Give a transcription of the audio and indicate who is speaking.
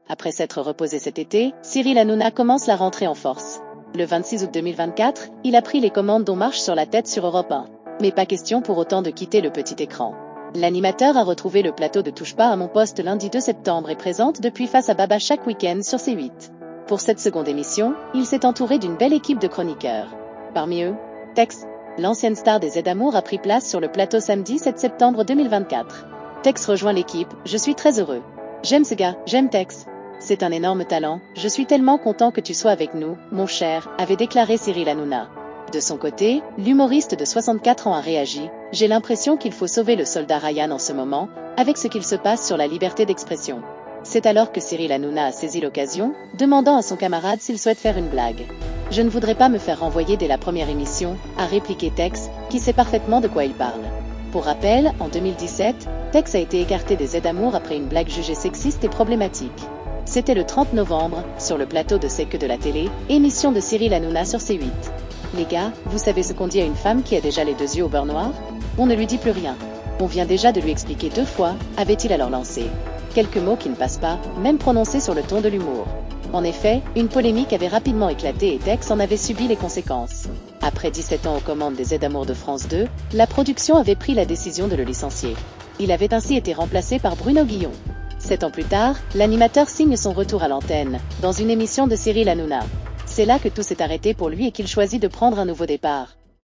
Speaker 1: Après s'être reposé cet été, Cyril Hanouna commence la rentrée en force. Le 26 août 2024, il a pris les commandes d'On marche sur la tête sur Europe 1. Mais pas question pour autant de quitter le petit écran. L'animateur a retrouvé le plateau de Touche pas à mon poste lundi 2 septembre et présente depuis Face à Baba chaque week-end sur C8. Pour cette seconde émission, il s'est entouré d'une belle équipe de chroniqueurs. Parmi eux, Tex, l'ancienne star des Z-Amour, a pris place sur le plateau samedi 7 septembre 2024. Tex rejoint l'équipe, je suis très heureux. J'aime ce gars, j'aime Tex. C'est un énorme talent, je suis tellement content que tu sois avec nous, mon cher, avait déclaré Cyril Hanouna. De son côté, l'humoriste de 64 ans a réagi, j'ai l'impression qu'il faut sauver le soldat Ryan en ce moment, avec ce qu'il se passe sur la liberté d'expression. C'est alors que Cyril Hanouna a saisi l'occasion, demandant à son camarade s'il souhaite faire une blague. Je ne voudrais pas me faire renvoyer dès la première émission, a répliqué Tex, qui sait parfaitement de quoi il parle. Pour rappel, en 2017, Tex a été écarté des Z-Amour après une blague jugée sexiste et problématique. C'était le 30 novembre, sur le plateau de C'est que de la télé, émission de Cyril Hanouna sur C8. Les gars, vous savez ce qu'on dit à une femme qui a déjà les deux yeux au beurre noir? On ne lui dit plus rien. On vient déjà de lui expliquer 2 fois, avait-il alors lancé. Quelques mots qui ne passent pas, même prononcés sur le ton de l'humour. En effet, une polémique avait rapidement éclaté et Tex en avait subi les conséquences. Après 17 ans aux commandes des Z-Amour de France 2, la production avait pris la décision de le licencier. Il avait ainsi été remplacé par Bruno Guillon. 7 ans plus tard, l'animateur signe son retour à l'antenne, dans une émission de Cyril Hanouna. C'est là que tout s'est arrêté pour lui et qu'il choisit de prendre un nouveau départ.